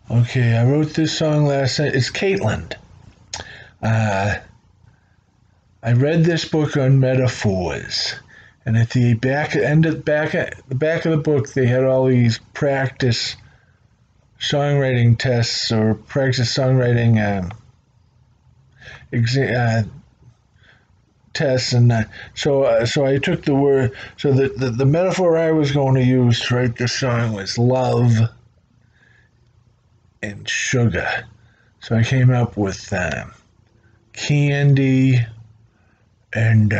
Okay, I wrote this song last night. It's Caitlin. Uh, I read this book on metaphors, and at the back of the book, they had all these practice songwriting tests or practice songwriting exa- tests, and so I took the word. So the metaphor I was going to use to write this song was love and sugar. So I came up with candy and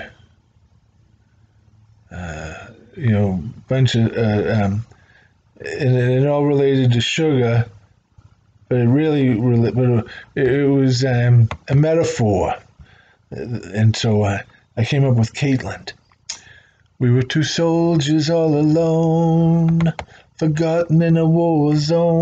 bunch of and it all related to sugar, but it was a metaphor, and so I came up with Caitlin. We were two soldiers all alone, forgotten in a war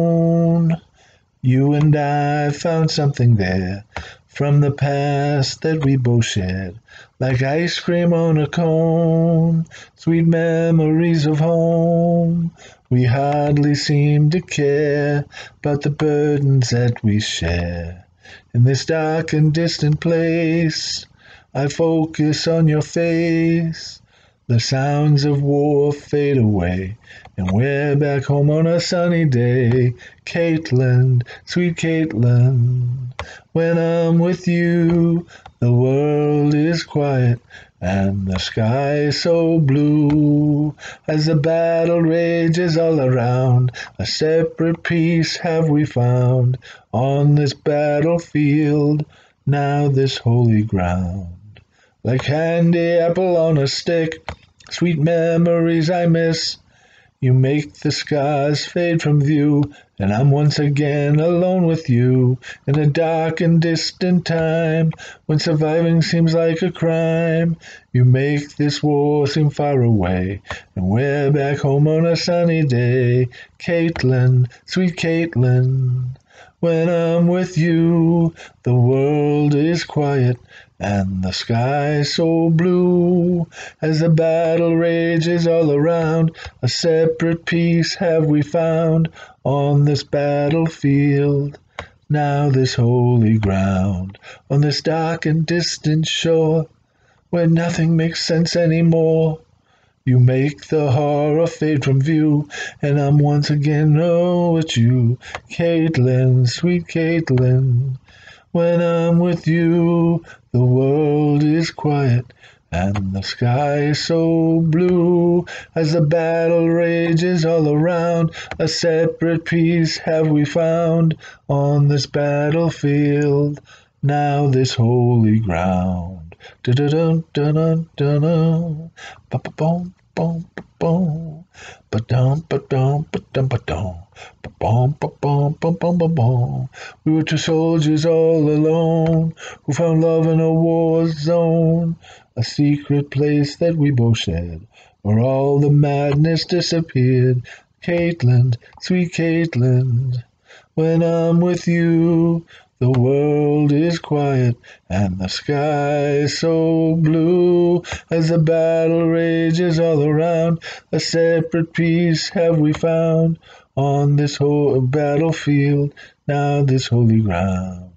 zone. You and I found something there from the past that we both shared, like ice cream on a cone, sweet memories of home. We hardly seem to care about the burdens that we share. In this dark and distant place, I focus on your face. The sounds of war fade away, and we're back home on a sunny day. Caitlin, sweet Caitlin, when I'm with you, the world is quiet and the sky so blue. As the battle rages all around, a separate peace have we found on this battlefield, now this holy ground. Like candy apple on a stick, sweet memories I miss. You make the scars fade from view, and I'm once again alone with you in a dark and distant time when surviving seems like a crime. You make this war seem far away, and we're back home on a sunny day. Caitlin, sweet Caitlin, when I'm with you, the world is quiet and the sky so blue. As the battle rages all around, a separate peace have we found on this battlefield, now this holy ground, on this dark and distant shore, where nothing makes sense anymore. You make the horror fade from view, and I'm once again with you, Caitlin, sweet Caitlin. When I'm with you, the world is quiet and the sky is so blue. As the battle rages all around, a separate peace have we found on this battlefield, now this holy ground. Da-da-dum, da-dum, da-dum, ba-ba-bum, bum, ba-bum, ba-dum, ba-dum, ba-dum, ba-dum, ba-bum, ba-bum, bum, bum, bum, bum. We were two soldiers all alone who found love in a war zone, a secret place that we both shared, where all the madness disappeared. Caitlin, sweet Caitlin, when I'm with you, the world is quiet and the sky is so blue. As the battle rages all around, a separate peace have we found on this whole battlefield, now this holy ground.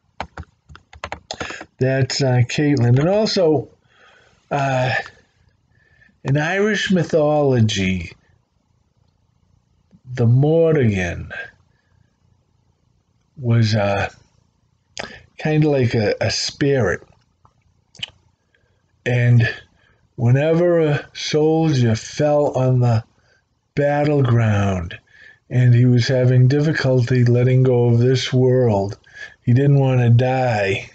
That's Caitlin. And also, uh, in Irish mythology, the Morrigan was kind of like a spirit. And whenever a soldier fell on the battleground and he was having difficulty letting go of this world, he didn't want to die,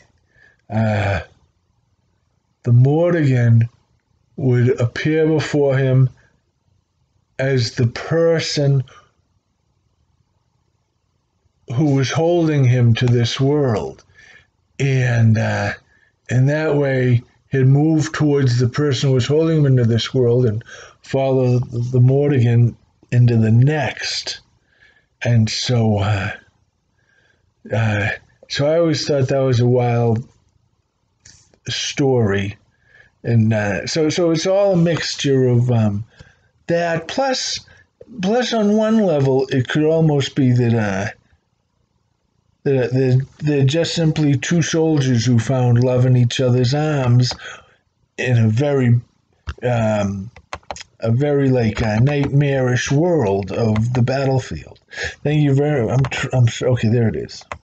the Morrigan would appear before him as the person who was holding him to this world. And in that way, he'd move towards the person who was holding him into this world and follow the Morrigan into the next. And so I always thought that was a wild story. And so it's all a mixture of that plus on one level it could almost be that They're just simply two soldiers who found love in each other's arms in a very like nightmarish world of the battlefield. Thank you very. Okay. There it is.